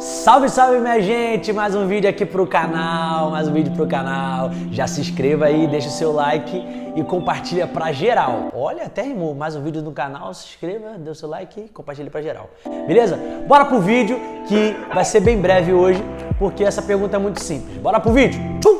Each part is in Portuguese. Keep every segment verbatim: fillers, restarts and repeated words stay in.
Salve, salve minha gente, mais um vídeo aqui pro canal, mais um vídeo pro canal. Já se inscreva aí, deixa o seu like e compartilha pra geral. Olha, até rimou, mais um vídeo no canal, se inscreva, dê o seu like e compartilha pra geral. Beleza? Bora pro vídeo que vai ser bem breve hoje, porque essa pergunta é muito simples. Bora pro vídeo? Tchum!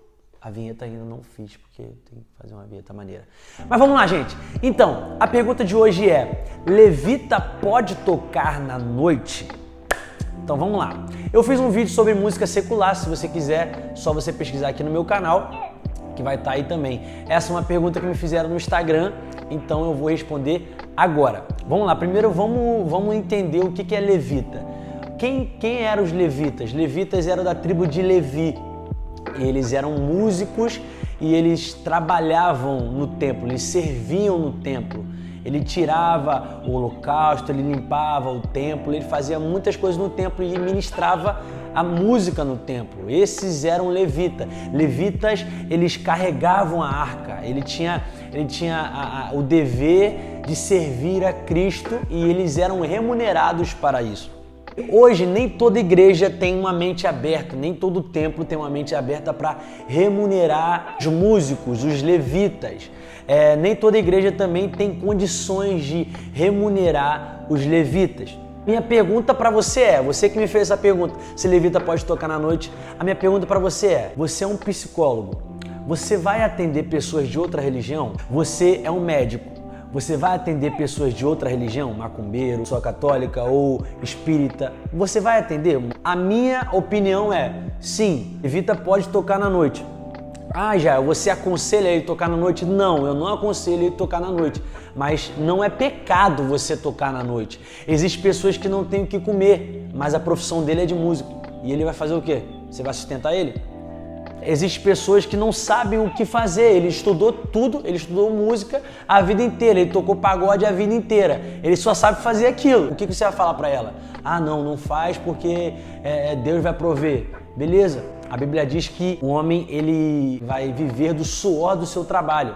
A vinheta ainda não fiz, porque eu tenho que fazer uma vinheta maneira. Mas vamos lá, gente. Então, a pergunta de hoje é: levita pode tocar na noite? Então vamos lá. Eu fiz um vídeo sobre música secular, se você quiser, só você pesquisar aqui no meu canal, que vai estar aí também. Essa é uma pergunta que me fizeram no Instagram, então eu vou responder agora. Vamos lá, primeiro vamos, vamos entender o que, que é levita. Quem, quem eram os levitas? Levitas eram da tribo de Levi. Eles eram músicos e eles trabalhavam no templo, eles serviam no templo. Ele tirava o holocausto, ele limpava o templo, ele fazia muitas coisas no templo e ministrava a música no templo. Esses eram levitas. Levitas, eles carregavam a arca, ele tinha, ele tinha a, a, o dever de servir a Cristo e eles eram remunerados para isso. Hoje, nem toda igreja tem uma mente aberta, nem todo templo tem uma mente aberta para remunerar os músicos, os levitas. É, nem toda igreja também tem condições de remunerar os levitas. Minha pergunta para você é, você que me fez essa pergunta, se levita pode tocar na noite, a minha pergunta para você é, você é um psicólogo, você vai atender pessoas de outra religião? Você é um médico, você vai atender pessoas de outra religião, macumbeiro, pessoa católica ou espírita, você vai atender? A minha opinião é, sim, levita pode tocar na noite. Ah, já, você aconselha ele tocar na noite? Não, eu não aconselho ele tocar na noite, mas não é pecado você tocar na noite. Existem pessoas que não têm o que comer, mas a profissão dele é de músico. E ele vai fazer o quê? Você vai sustentar ele? Existem pessoas que não sabem o que fazer, ele estudou tudo, ele estudou música a vida inteira, ele tocou pagode a vida inteira, ele só sabe fazer aquilo. O que você vai falar para ela? Ah, não, não faz porque é, Deus vai prover. Beleza? A Bíblia diz que o homem ele vai viver do suor do seu trabalho.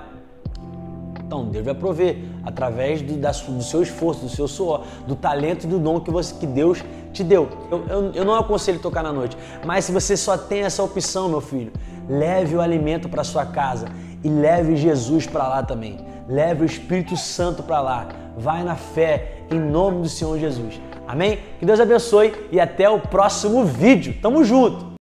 Então Deus vai prover através do, da, do seu esforço, do seu suor, do talento e do dom que, você, que Deus te deu. Eu, eu, eu não aconselho tocar na noite, mas se você só tem essa opção, meu filho, leve o alimento para sua casa e leve Jesus para lá também. Leve o Espírito Santo para lá. Vai na fé, em nome do Senhor Jesus. Amém? Que Deus abençoe e até o próximo vídeo. Tamo junto!